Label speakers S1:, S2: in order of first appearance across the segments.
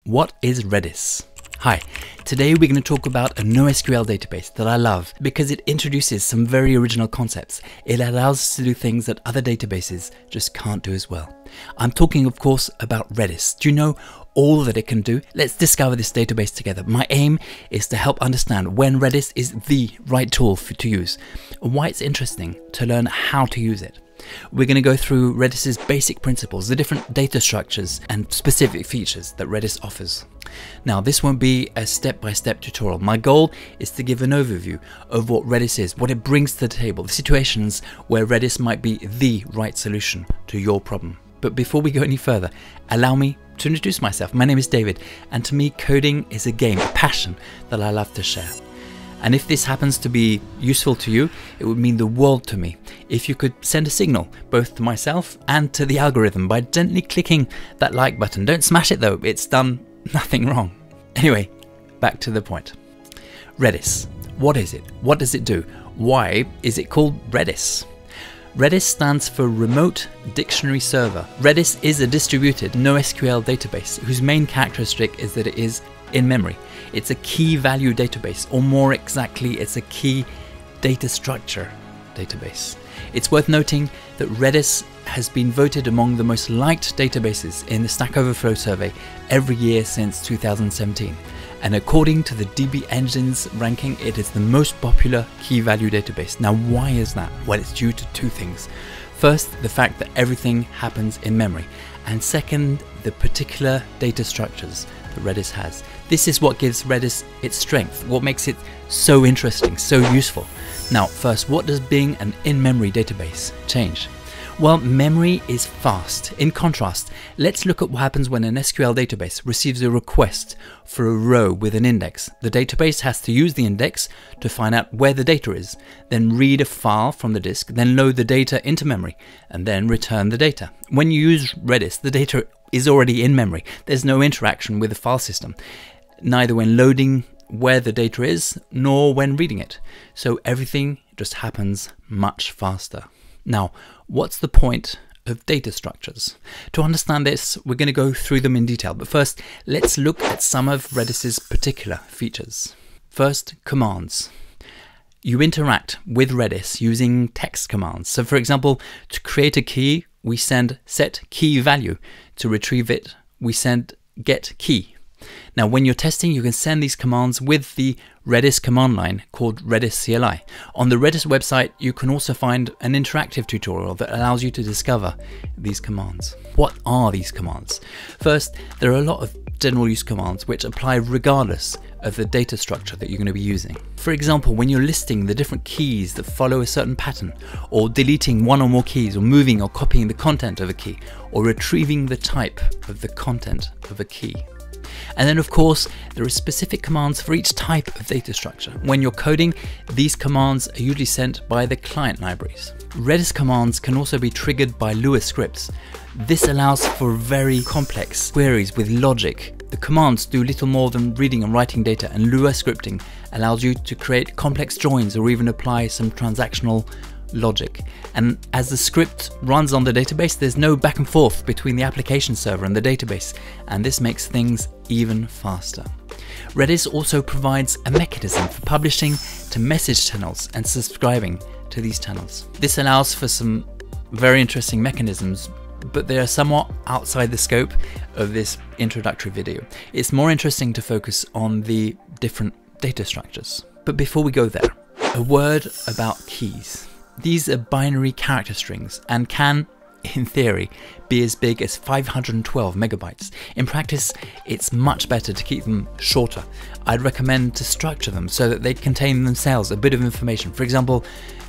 S1: What is Redis? Hi, today we're going to talk about a NoSQL database that I love because it introduces some very original concepts. It allows us to do things that other databases just can't do as well. I'm talking, of course, about Redis. Do you know all that it can do? Let's discover this database together. My aim is to help understand when Redis is the right tool to use and why it's interesting to learn how to use it. We're going to go through Redis's basic principles, the different data structures and specific features that Redis offers. Now, this won't be a step-by-step tutorial. My goal is to give an overview of what Redis is, what it brings to the table, the situations where Redis might be the right solution to your problem. But before we go any further, allow me to introduce myself. My name is David, and to me, coding is a game, a passion that I love to share. And if this happens to be useful to you, it would mean the world to me if you could send a signal both to myself and to the algorithm by gently clicking that like button. Don't smash it though, it's done nothing wrong. Anyway, back to the point. Redis. What is it? What does it do? Why is it called Redis? Redis stands for Remote Dictionary Server. Redis is a distributed NoSQL database whose main characteristic is that it is in memory. It's a key value database, or more exactly, it's a key data structure database. It's worth noting that Redis has been voted among the most liked databases in the Stack Overflow survey every year since 2017. And according to the DB Engine's ranking, it is the most popular key value database. Now, why is that? Well, it's due to two things. First, the fact that everything happens in memory. And second, the particular data structures that Redis has. This is what gives Redis its strength, what makes it so interesting, so useful. Now, first, what does being an in-memory database change? Well, memory is fast. In contrast, let's look at what happens when an SQL database receives a request for a row with an index. The database has to use the index to find out where the data is, then read a file from the disk, then load the data into memory, and then return the data. When you use Redis, the data is already in memory. There's no interaction with the file system, neither when loading where the data is, nor when reading it. So everything just happens much faster. Now, what's the point of data structures? To understand this, we're going to go through them in detail. But first, let's look at some of Redis's particular features. First, commands. You interact with Redis using text commands. So for example, to create a key, we send set key value. To retrieve it, we send get key. Now, when you're testing, you can send these commands with the Redis command line called Redis CLI. On the Redis website, you can also find an interactive tutorial that allows you to discover these commands. What are these commands? First, there are a lot of general use commands which apply regardless of the data structure that you're going to be using. For example, when you're listing the different keys that follow a certain pattern, or deleting one or more keys, or moving or copying the content of a key, or retrieving the type of the content of a key. And then, of course, there are specific commands for each type of data structure. When you're coding, these commands are usually sent by the client libraries. Redis commands can also be triggered by Lua scripts. This allows for very complex queries with logic. The commands do little more than reading and writing data, and Lua scripting allows you to create complex joins or even apply some transactional logic. And as the script runs on the database, there's no back and forth between the application server and the database, and this makes things even faster. Redis also provides a mechanism for publishing to message channels and subscribing to these channels. This allows for some very interesting mechanisms, but they are somewhat outside the scope of this introductory video. It's more interesting to focus on the different data structures. But before we go there, a word about keys. These are binary character strings and can, in theory, be as big as 512 megabytes. In practice, it's much better to keep them shorter. I'd recommend to structure them so that they contain themselves a bit of information. For example,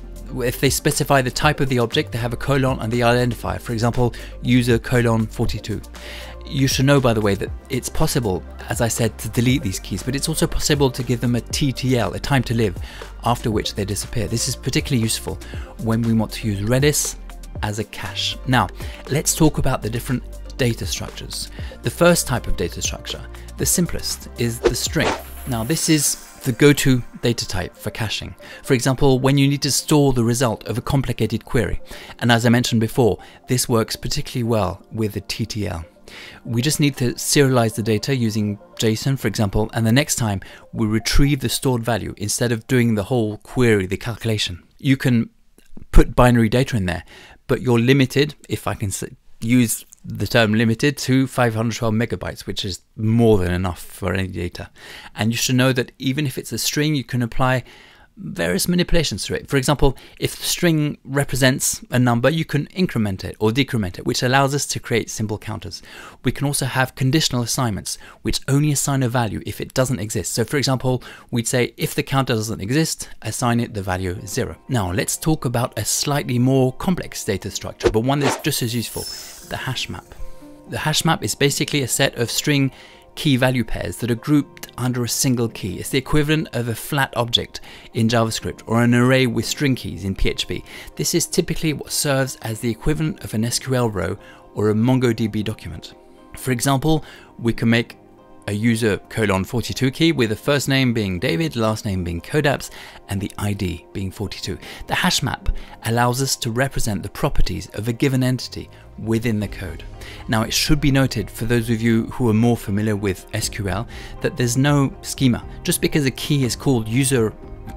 S1: if they specify the type of the object, they have a colon and the identifier. For example, user colon 42. You should know, by the way, that it's possible, as I said, to delete these keys, but it's also possible to give them a TTL, a time to live, after which they disappear. This is particularly useful when we want to use Redis as a cache. Now, let's talk about the different data structures. The first type of data structure, the simplest, is the string. Now, this is the go-to data type for caching. For example, when you need to store the result of a complicated query. And as I mentioned before, this works particularly well with the TTL. We just need to serialize the data using JSON, for example, and the next time we retrieve the stored value instead of doing the whole query, the calculation. You can put binary data in there, but you're limited, if I can use the term limited, to 512 megabytes, which is more than enough for any data. And you should know that even if it's a string, you can apply various manipulations to it. For example, if the string represents a number, you can increment it or decrement it, which allows us to create simple counters. We can also have conditional assignments, which only assign a value if it doesn't exist. So for example, we'd say if the counter doesn't exist, assign it the value 0. Now let's talk about a slightly more complex data structure, but one that's just as useful, the hash map. The hash map is basically a set of string key value pairs that are grouped under a single key. It's the equivalent of a flat object in JavaScript or an array with string keys in PHP. This is typically what serves as the equivalent of an SQL row or a MongoDB document. For example, we can make a user :42 key with the first name being David, last name being Kodaps, and the ID being 42. The hash map allows us to represent the properties of a given entity within the code. Now it should be noted for those of you who are more familiar with SQL that there's no schema. Just because a key is called user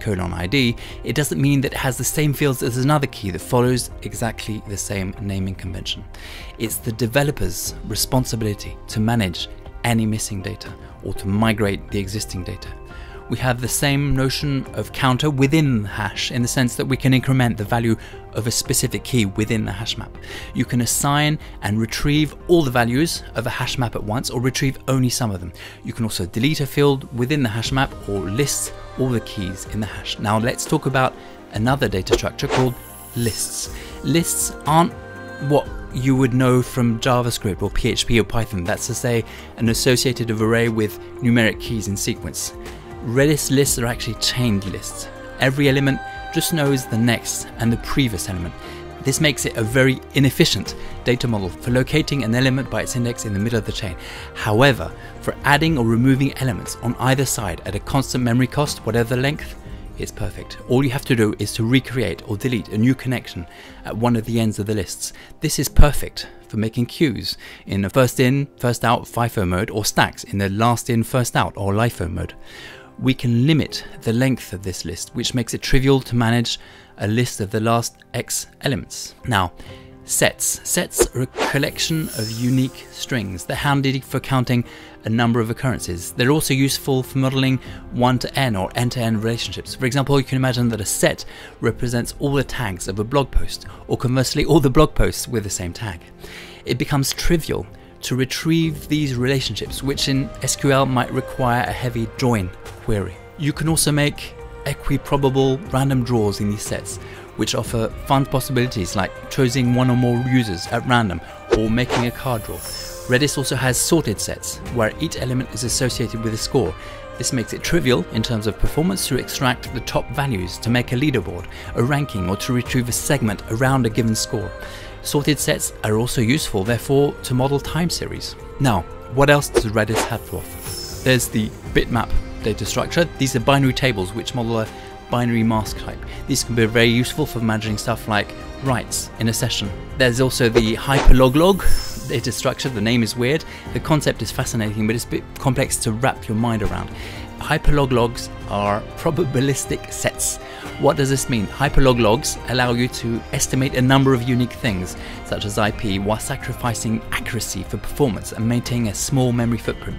S1: :ID, it doesn't mean that it has the same fields as another key that follows exactly the same naming convention. It's the developer's responsibility to manage any missing data or to migrate the existing data. We have the same notion of counter within the hash in the sense that we can increment the value of a specific key within the hash map. You can assign and retrieve all the values of a hash map at once or retrieve only some of them. You can also delete a field within the hash map or list all the keys in the hash. Now let's talk about another data structure called lists. Lists aren't what you would know from JavaScript or PHP or Python. That's to say, an associative array with numeric keys in sequence. Redis lists are actually chained lists. Every element just knows the next and the previous element. This makes it a very inefficient data model for locating an element by its index in the middle of the chain. However, for adding or removing elements on either side at a constant memory cost, whatever the length, it's perfect. All you have to do is to recreate or delete a new connection at one of the ends of the lists. This is perfect for making queues in a first in, first out FIFO mode, or stacks in the last in, first out or LIFO mode. We can limit the length of this list, which makes it trivial to manage a list of the last X elements. Now, sets. Sets are a collection of unique strings. They're handy for counting a number of occurrences. They're also useful for modeling one-to-n or end-to-end relationships. For example, you can imagine that a set represents all the tags of a blog post, or conversely, all the blog posts with the same tag. It becomes trivial to retrieve these relationships, which in SQL might require a heavy join query. You can also make equiprobable random draws in these sets, which offer fun possibilities like choosing one or more users at random or making a card draw. Redis also has sorted sets, where each element is associated with a score. This makes it trivial in terms of performance to extract the top values to make a leaderboard, a ranking, or to retrieve a segment around a given score. Sorted sets are also useful, therefore, to model time series. Now, what else does Redis have to offer? There's the Bitmap data structure. These are binary tables which model a binary mask type. These can be very useful for managing stuff like writes in a session. There's also the HyperLogLog data structure. The name is weird. The concept is fascinating, but it's a bit complex to wrap your mind around. HyperLogLogs are probabilistic sets. What does this mean? HyperLogLogs allow you to estimate a number of unique things, such as IP, while sacrificing accuracy for performance and maintaining a small memory footprint.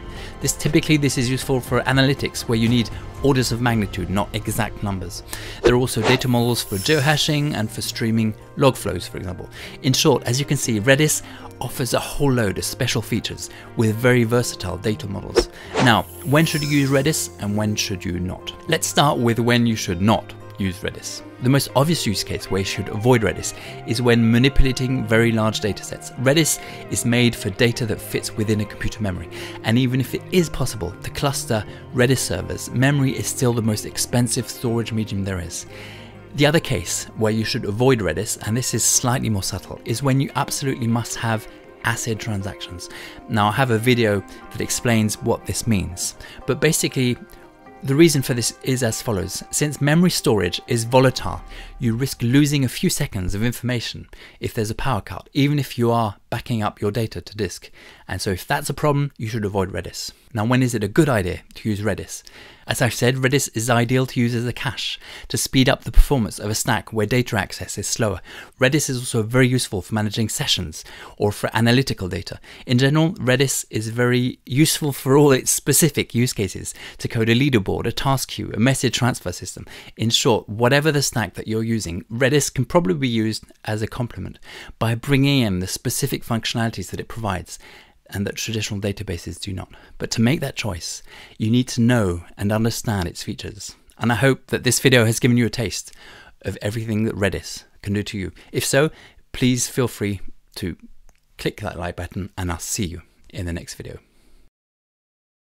S1: This is useful for analytics, where you need orders of magnitude, not exact numbers. There are also data models for geohashing and for streaming log flows, for example. In short, as you can see, Redis offers a whole load of special features with very versatile data models. Now, when should you use Redis and when should you not? Let's start with when you should not use Redis. The most obvious use case where you should avoid Redis is when manipulating very large data sets. Redis is made for data that fits within a computer memory, and even if it is possible to cluster Redis servers, memory is still the most expensive storage medium there is. The other case where you should avoid Redis, and this is slightly more subtle, is when you absolutely must have ACID transactions. Now, I have a video that explains what this means, but basically The reason for this is as follows. Since memory storage is volatile, you risk losing a few seconds of information if there's a power cut, even if you are backing up your data to disk. And so if that's a problem, you should avoid Redis. Now, when is it a good idea to use Redis? As I've said, Redis is ideal to use as a cache to speed up the performance of a stack where data access is slower. Redis is also very useful for managing sessions or for analytical data. In general, Redis is very useful for all its specific use cases, to code a leaderboard, a task queue, a message transfer system. In short, whatever the stack that you're using, Redis can probably be used as a complement by bringing in the specific functionalities that it provides and that traditional databases do not. But to make that choice, you need to know and understand its features. And I hope that this video has given you a taste of everything that Redis can do to you. If so, please feel free to click that like button, and I'll see you in the next video.